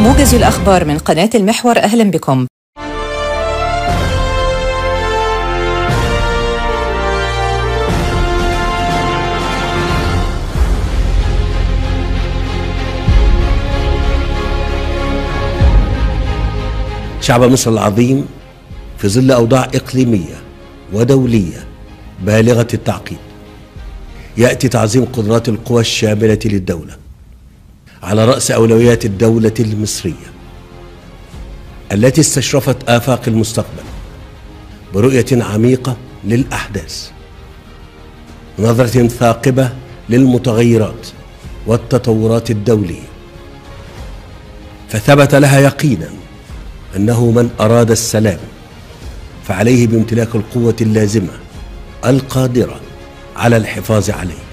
موجز الأخبار من قناة المحور، أهلا بكم. شعب مصر العظيم في ظل أوضاع إقليمية ودولية بالغة التعقيد يأتي تعظيم قدرات القوى الشاملة للدولة على رأس أولويات الدولة المصرية التي استشرفت آفاق المستقبل برؤية عميقة للأحداث، نظرة ثاقبة للمتغيرات والتطورات الدولية، فثبت لها يقينا أنه من أراد السلام فعليه بامتلاك القوة اللازمة القادرة على الحفاظ عليه.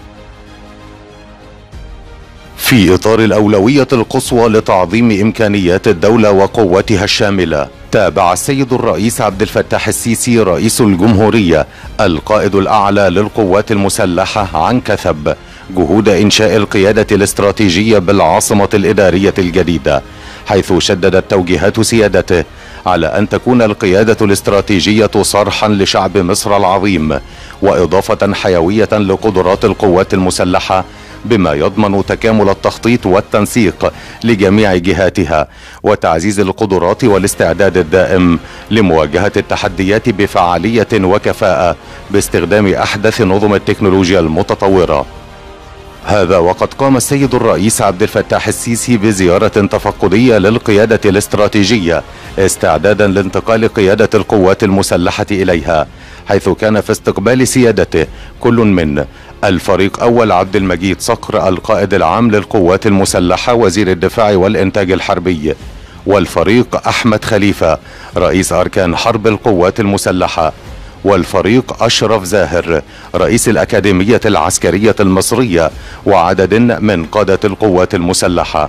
في إطار الأولوية القصوى لتعظيم إمكانيات الدولة وقوتها الشاملة، تابع السيد الرئيس عبد الفتاح السيسي رئيس الجمهورية القائد الأعلى للقوات المسلحة عن كثب جهود إنشاء القيادة الاستراتيجية بالعاصمة الإدارية الجديدة، حيث شددت توجيهات سيادته على أن تكون القيادة الاستراتيجية صرحا لشعب مصر العظيم وإضافة حيوية لقدرات القوات المسلحة، بما يضمن تكامل التخطيط والتنسيق لجميع جهاتها وتعزيز القدرات والاستعداد الدائم لمواجهة التحديات بفعالية وكفاءة باستخدام أحدث نظم التكنولوجيا المتطورة. هذا وقد قام السيد الرئيس عبد الفتاح السيسي بزيارة تفقدية للقيادة الاستراتيجية استعدادا لانتقال قيادة القوات المسلحة إليها، حيث كان في استقبال سيادته كل من الفريق أول عبد المجيد صقر القائد العام للقوات المسلحة وزير الدفاع والإنتاج الحربي، والفريق أحمد خليفة رئيس أركان حرب القوات المسلحة، والفريق أشرف زاهر رئيس الأكاديمية العسكرية المصرية، وعدد من قادة القوات المسلحة.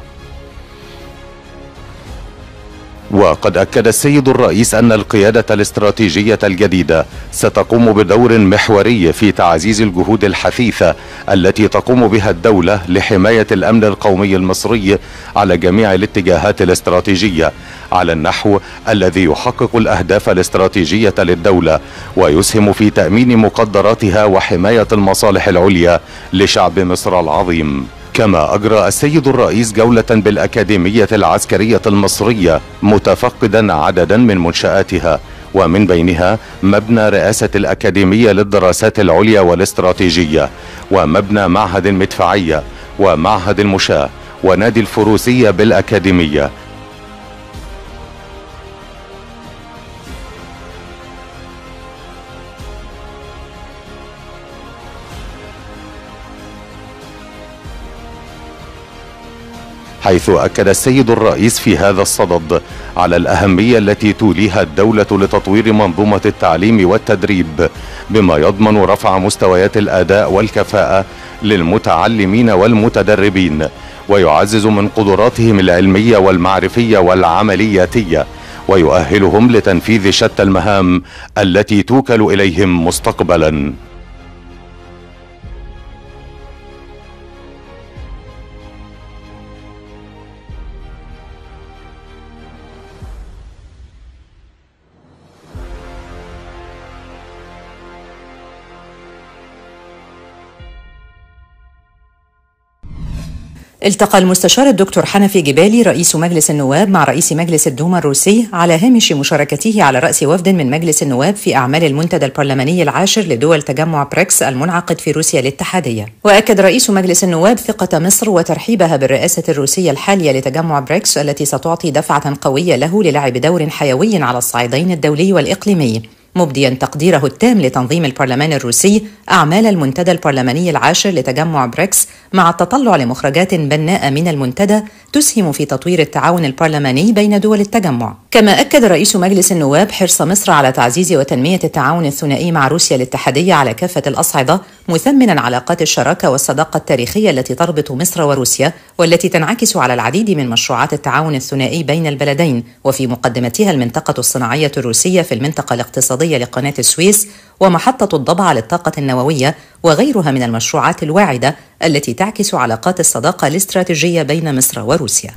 وقد أكد السيد الرئيس أن القيادة الاستراتيجية الجديدة ستقوم بدور محوري في تعزيز الجهود الحثيثة التي تقوم بها الدولة لحماية الأمن القومي المصري على جميع الاتجاهات الاستراتيجية على النحو الذي يحقق الأهداف الاستراتيجية للدولة ويسهم في تأمين مقدراتها وحماية المصالح العليا لشعب مصر العظيم. كما أجرى السيد الرئيس جولة بالأكاديمية العسكرية المصرية متفقدا عددا من منشآتها، ومن بينها مبنى رئاسة الأكاديمية للدراسات العليا والاستراتيجية، ومبنى معهد المدفعية، ومعهد المشاة، ونادي الفروسية بالأكاديمية. حيث أكد السيد الرئيس في هذا الصدد على الأهمية التي توليها الدولة لتطوير منظومة التعليم والتدريب، بما يضمن رفع مستويات الأداء والكفاءة للمتعلمين والمتدربين، ويعزز من قدراتهم العلمية والمعرفية والعملياتية، ويؤهلهم لتنفيذ شتى المهام التي توكل إليهم مستقبلا. التقى المستشار الدكتور حنفي جبالي رئيس مجلس النواب مع رئيس مجلس الدوما الروسي على هامش مشاركته على رأس وفد من مجلس النواب في أعمال المنتدى البرلماني العاشر لدول تجمع بريكس المنعقد في روسيا الاتحادية. وأكد رئيس مجلس النواب ثقة مصر وترحيبها بالرئاسة الروسية الحالية لتجمع بريكس التي ستعطي دفعة قوية له للعب دور حيوي على الصعيدين الدولي والإقليمي، مبديا تقديره التام لتنظيم البرلمان الروسي أعمال المنتدى البرلماني العاشر لتجمع بريكس، مع التطلع لمخرجات بناءة من المنتدى تسهم في تطوير التعاون البرلماني بين دول التجمع. كما أكد رئيس مجلس النواب حرص مصر على تعزيز وتنمية التعاون الثنائي مع روسيا الاتحادية على كافة الأصعدة، مثمنا علاقات الشراكة والصداقة التاريخية التي تربط مصر وروسيا، والتي تنعكس على العديد من مشروعات التعاون الثنائي بين البلدين، وفي مقدمتها المنطقة الصناعية الروسية في المنطقة الاقتصادية لقناة السويس، ومحطة الضبعة للطاقة النووية، وغيرها من المشروعات الواعدة التي تعكس علاقات الصداقة الاستراتيجية بين مصر وروسيا.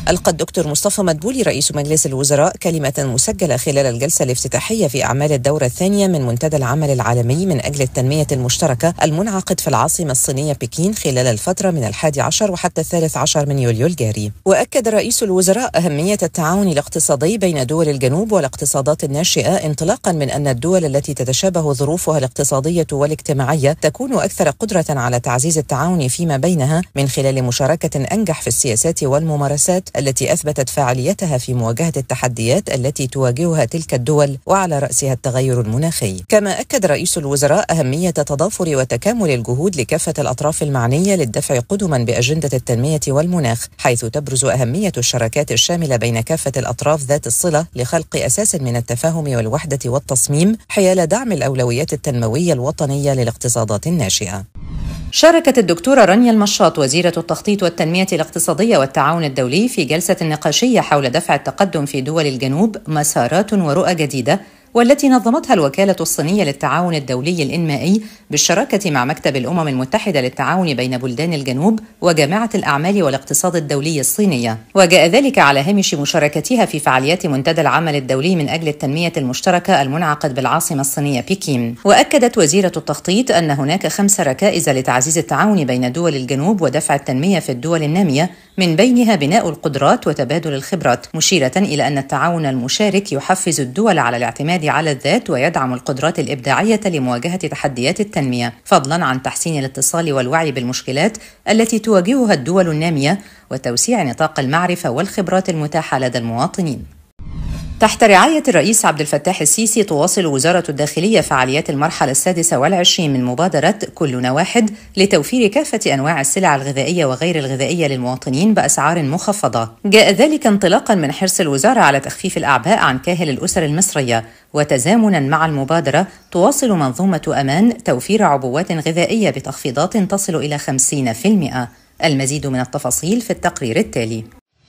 ألقى الدكتور مصطفى مدبولي رئيس مجلس الوزراء كلمة مسجلة خلال الجلسة الافتتاحية في أعمال الدورة الثانية من منتدى العمل العالمي من أجل التنمية المشتركة المنعقد في العاصمة الصينية بكين خلال الفترة من 11 وحتى 13 من يوليو الجاري. وأكد رئيس الوزراء أهمية التعاون الاقتصادي بين دول الجنوب والاقتصادات الناشئة، انطلاقا من أن الدول التي تتشابه ظروفها الاقتصادية والاجتماعية تكون أكثر قدرة على تعزيز التعاون فيما بينها من خلال مشاركة أنجح في السياسات والممارسات التي أثبتت فاعليتها في مواجهة التحديات التي تواجهها تلك الدول وعلى رأسها التغير المناخي. كما أكد رئيس الوزراء أهمية تضافر وتكامل الجهود لكافة الأطراف المعنية للدفع قدما بأجندة التنمية والمناخ، حيث تبرز أهمية الشراكات الشاملة بين كافة الأطراف ذات الصلة لخلق أساس من التفاهم والوحدة والتصميم حيال دعم الأولويات التنموية الوطنية للاقتصادات الناشئة. شاركت الدكتورة رانيا المشاط وزيرة التخطيط والتنمية الاقتصادية والتعاون الدولي في جلسة نقاشية حول دفع التقدم في دول الجنوب مسارات ورؤى جديدة، والتي نظمتها الوكالة الصينية للتعاون الدولي الإنمائي بالشراكة مع مكتب الأمم المتحدة للتعاون بين بلدان الجنوب وجامعة الأعمال والاقتصاد الدولي الصينية. وجاء ذلك على هامش مشاركتها في فعاليات منتدى العمل الدولي من أجل التنمية المشتركة المنعقد بالعاصمة الصينية بكين. وأكدت وزيرة التخطيط أن هناك 5 ركائز لتعزيز التعاون بين دول الجنوب ودفع التنمية في الدول النامية، من بينها بناء القدرات وتبادل الخبرات، مشيرة إلى أن التعاون المشارك يحفز الدول على الاعتماد على الذات ويدعم القدرات الإبداعية لمواجهة تحديات التنمية، فضلا عن تحسين الاتصال والوعي بالمشكلات التي تواجهها الدول النامية وتوسيع نطاق المعرفة والخبرات المتاحة لدى المواطنين. تحت رعاية الرئيس عبد الفتاح السيسي تواصل وزارة الداخلية فعاليات المرحلة 26 من مبادرة كلنا واحد لتوفير كافة أنواع السلع الغذائية وغير الغذائية للمواطنين بأسعار مخفضة. جاء ذلك انطلاقا من حرص الوزارة على تخفيف الأعباء عن كاهل الأسر المصرية، وتزامنا مع المبادرة تواصل منظومة أمان توفير عبوات غذائية بتخفيضات تصل إلى 50%. المزيد من التفاصيل في التقرير التالي.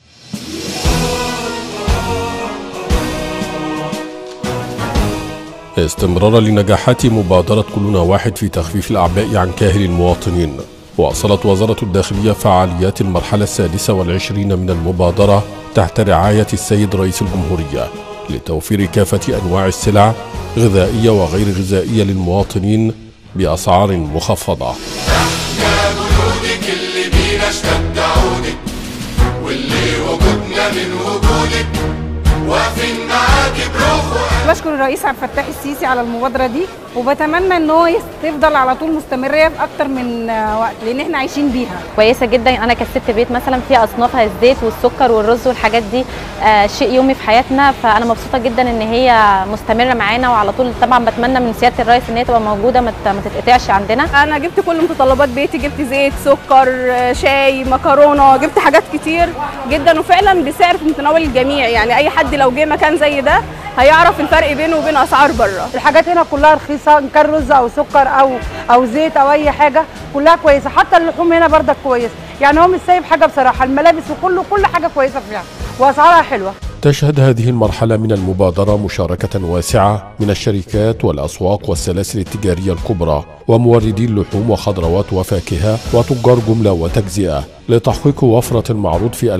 استمرارا لنجاحات مبادرة كلنا واحد في تخفيف الأعباء عن كاهل المواطنين، واصلت وزارة الداخلية فعاليات المرحلة 26 من المبادرة تحت رعاية السيد رئيس الجمهورية لتوفير كافة أنواع السلع غذائية وغير غذائية للمواطنين بأسعار مخفضة. احنا جنودك اللي بينا اشتد عودك، واللي وجودنا من وجودك، واقفين معاكي بروح وقلب. بشكر الرئيس عبد الفتاح السيسي على المبادرة دي، وبتمنى ان هو تفضل على طول مستمرة بأكتر من وقت، لان احنا عايشين بيها. كويسة جدا. انا كست بيت مثلا في اصنافها الزيت والسكر والرز والحاجات دي شيء يومي في حياتنا، فانا مبسوطة جدا ان هي مستمرة معانا وعلى طول. طبعا بتمنى من سيادة الرئيس ان هي تبقى موجودة ما تتقطعش عندنا. انا جبت كل متطلبات بيتي، جبت زيت، سكر، شاي، مكرونة، جبت حاجات كتير جدا، وفعلا بسعر في متناول الجميع. يعني اي حد لو جه مكان زي ده هيعرف الفرق بينه وبين اسعار بره. الحاجات هنا كلها رخيصه، ان كان رز او سكر او زيت او اي حاجه كلها كويسه، حتى اللحوم هنا بردك كويس. يعني هو مش سايب حاجه بصراحه، الملابس كل حاجه كويسه فيها واسعارها حلوه. تشهد هذه المرحلة من المبادرة مشاركة واسعة من الشركات والأسواق والسلاسل التجارية الكبرى وموردي اللحوم وخضروات وفاكهة وتجار جملة وتجزئة لتحقيق وفرة المعروض في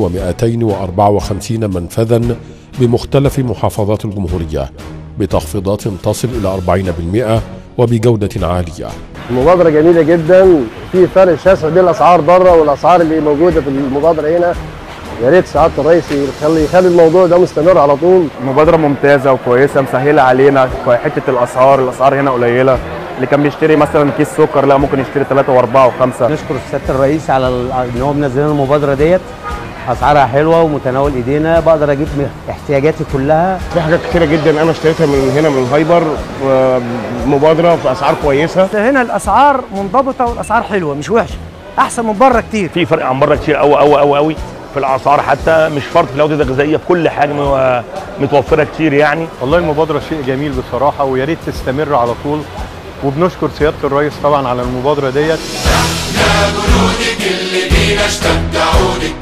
2254 منفذا بمختلف محافظات الجمهورية بتخفيضات تصل إلى 40% وبجودة عالية. المبادرة جميلة جدا، في فرق شاسع بين الأسعار بره والأسعار اللي موجودة في المبادرة هنا. يا ريت سعادة الرئيس يخلي الموضوع ده مستمر على طول. مبادرة ممتازة وكويسة، مسهلة علينا حتة الأسعار هنا قليلة. اللي كان بيشتري مثلا كيس سكر لا ممكن يشتري 3 و4 و5. نشكر سيادة الرئيس على ان هو منزل لنا المبادرة ديت، اسعارها حلوه ومتناول ايدينا، بقدر اجيب احتياجاتي كلها. في حاجات كتيره جدا انا اشتريتها من هنا من الهايبر، مبادره في اسعار كويسه. هنا الاسعار منضبطه والاسعار حلوه مش وحشه، احسن من بره كتير. في فرق عن بره كتير قوي قوي قوي قوي في الاسعار، حتى مش فرق في الجوده الغذائيه، في كل حاجه متوفره كتير يعني. والله المبادره شيء جميل بصراحه، ويا ريت تستمر على طول، وبنشكر سياده الرئيس طبعا على المبادره ديت. احنا جنودك اللي بينا اشتد عودك،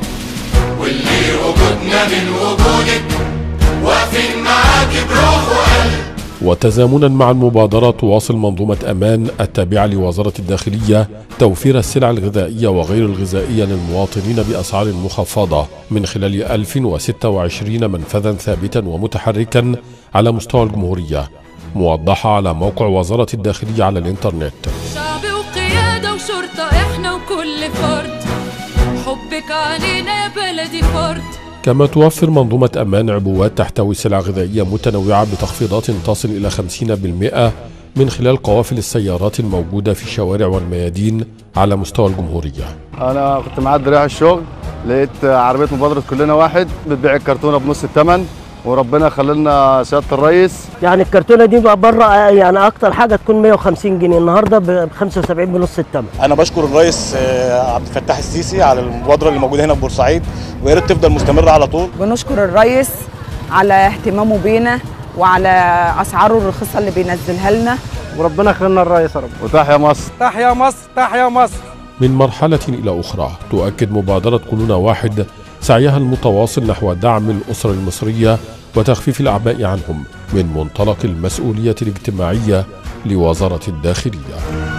واللي وجودنا من وجودك، واقفين معاكي بروح وقلب. وتزامنا مع المبادرة تواصل منظومة أمان التابعة لوزارة الداخلية توفير السلع الغذائية وغير الغذائية للمواطنين بأسعار مخفضة من خلال 1026 منفذا ثابتا ومتحركا على مستوى الجمهورية، موضحة على موقع وزارة الداخلية على الإنترنت. شعب وقيادة وشرطة إحنا وكل فرد، حبك علينا يا بلدي فرد. كما توفر منظومة أمان عبوات تحتوي سلع غذائية متنوعة بتخفيضات تصل إلى 50% من خلال قوافل السيارات الموجودة في الشوارع والميادين على مستوى الجمهورية. أنا كنت معدي رايح الشغل، لقيت عربية مبادرة كلنا واحد بتبيع الكرتونة بنص الثمن، وربنا خللنا سيادة الرئيس. يعني الكرتونة دي بقى بره يعني أكتر حاجة تكون 150 جنيه، النهارده ب 75 بنص الثمن. أنا بشكر الرئيس عبد الفتاح السيسي على المبادرة اللي موجودة هنا في بورسعيد، ويا ريت تفضل مستمرة على طول. بنشكر الرئيس على اهتمامه بينا وعلى أسعاره الرخيصة اللي بينزلها لنا، وربنا يخلينا الرئيس يا رب. وتحيا مصر. تحيا مصر، تحيا مصر. من مرحلة إلى أخرى تؤكد مبادرة كلنا واحد سعيها المتواصل نحو دعم الأسر المصرية وتخفيف الأعباء عنهم من منطلق المسؤولية الاجتماعية لوزارة الداخلية.